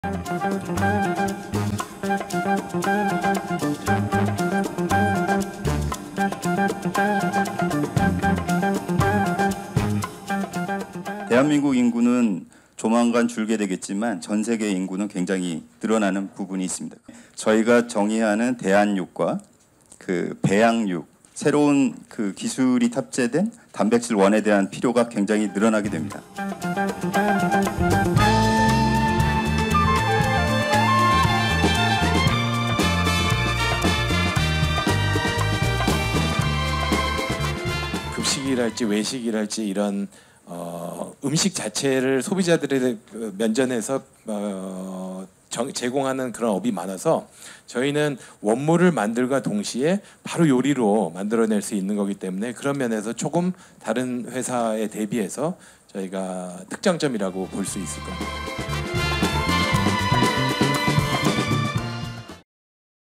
대한민국 인구는 조만간 줄게 되겠지만 전 세계 인구는 굉장히 늘어나는 부분이 있습니다. 저희가 정의하는 대한육과 그 배양육, 새로운 그 기술이 탑재된 단백질 원에 대한 필요가 굉장히 늘어나게 됩니다. 급식이랄지 외식이랄지 이런 음식 자체를 소비자들의 면전에서 제공하는 그런 업이 많아서 저희는 원물을 만들과 동시에 바로 요리로 만들어낼 수 있는 거기 때문에 그런 면에서 조금 다른 회사에 대비해서 저희가 특장점이라고 볼 수 있을 겁니다.